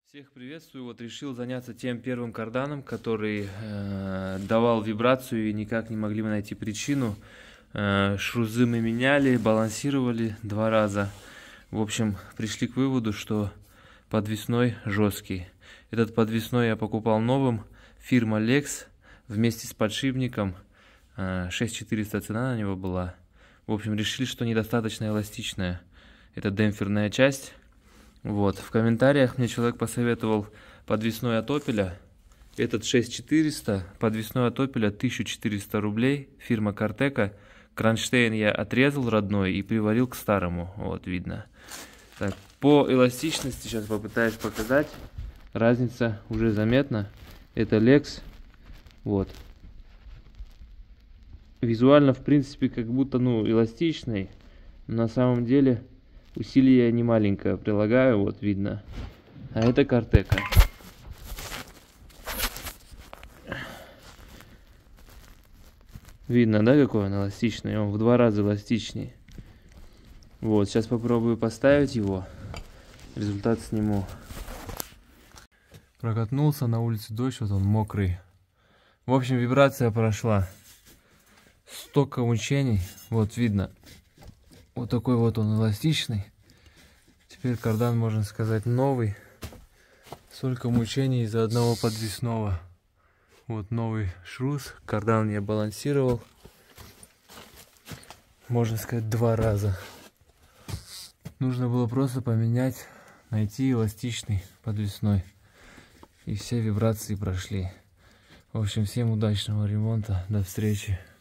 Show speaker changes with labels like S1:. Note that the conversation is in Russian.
S1: Всех приветствую. Вот решил заняться тем первым карданом, который давал вибрацию и никак не могли мы найти причину. Шрузы мы меняли, балансировали 2 раза. В общем, пришли к выводу, что подвесной жесткий. Этот подвесной я покупал новым, фирма Lex, вместе с подшипником. 6400 цена на него была. В общем, решили, что недостаточно эластичная. Это демпферная часть. Вот, в комментариях мне человек посоветовал подвесной от Opel. Этот 6400, подвесной от Opel 1400 рублей, фирма Corteca. Кронштейн я отрезал родной и приварил к старому, вот видно. Так, по эластичности сейчас попытаюсь показать. Разница уже заметна. Это Lex, вот. Визуально, в принципе, как будто, эластичный. Но на самом деле усилие не маленькое прилагаю, вот видно. А это Corteca. Видно, да, какой он эластичный? Он в 2 раза эластичнее. Вот, сейчас попробую поставить его. Результат сниму. Прокатнулся, на улице дождь, вот он мокрый. В общем, вибрация прошла. Столько мучений, вот видно. Вот такой вот он эластичный. Теперь кардан, можно сказать, новый. Столько мучений из-за одного подвесного. Вот новый шрус. Кардан я балансировал, можно сказать, 2 раза. Нужно было просто поменять, найти эластичный подвесной. И все вибрации прошли. В общем, всем удачного ремонта. До встречи.